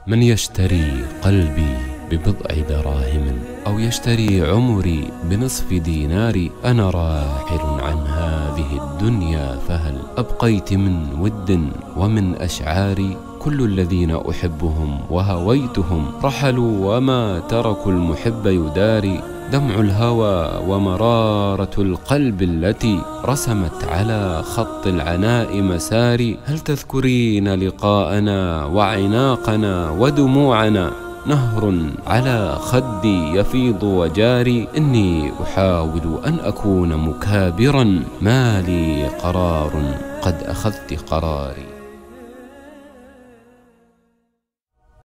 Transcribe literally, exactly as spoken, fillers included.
من يشتري قلبي ببضع دراهم أو يشتري عمري بنصف دينار، أنا راحل عن هذه الدنيا فهل أبقيت من ود ومن أشعاري؟ كل الذين أحبهم وهويتهم رحلوا وما تركوا المحب يداري. دمع الهوى ومرارة القلب التي رسمت على خط العناء مساري. هل تذكرين لقاءنا وعناقنا ودموعنا؟ نهر على خدي يفيض وجاري. إني أحاول أن أكون مكابرا، ما لي قرار قد أخذت قراري.